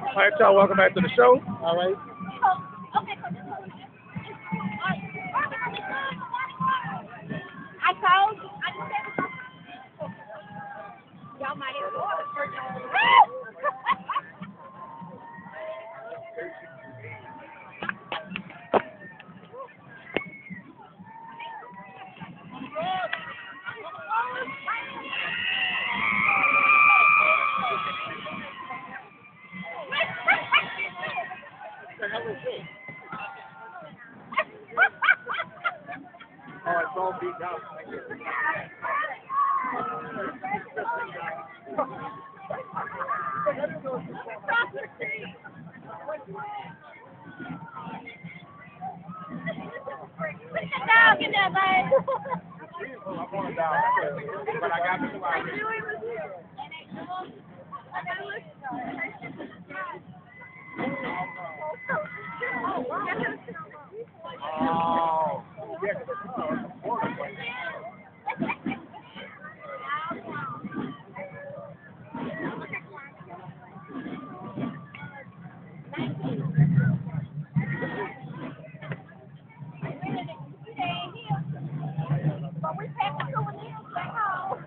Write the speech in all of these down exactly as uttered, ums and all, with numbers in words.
All right, y'all, welcome back to the show. All right. I told you. I just said y'all might have ordered for What the hell is this? Oh, it's all beat up. Thank you. dog in there, babe. I'm going down, but I got the flag. Oh, But we take the souvenirs back home.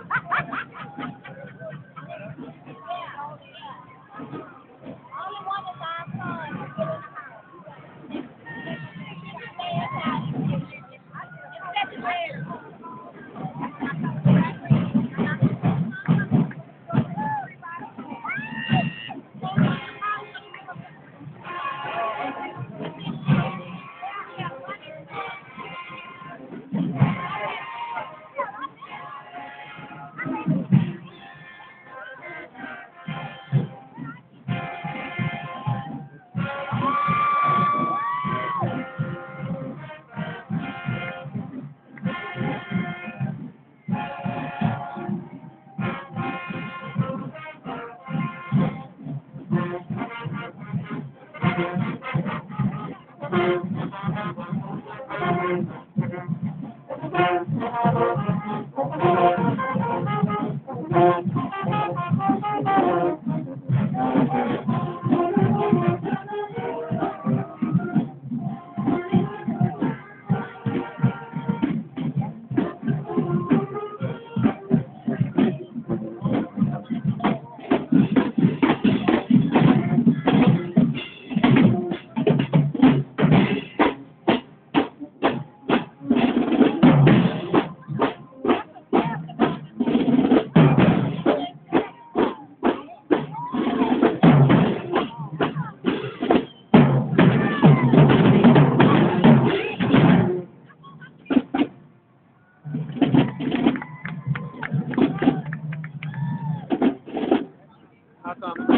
Only one is our son. It's February. how come?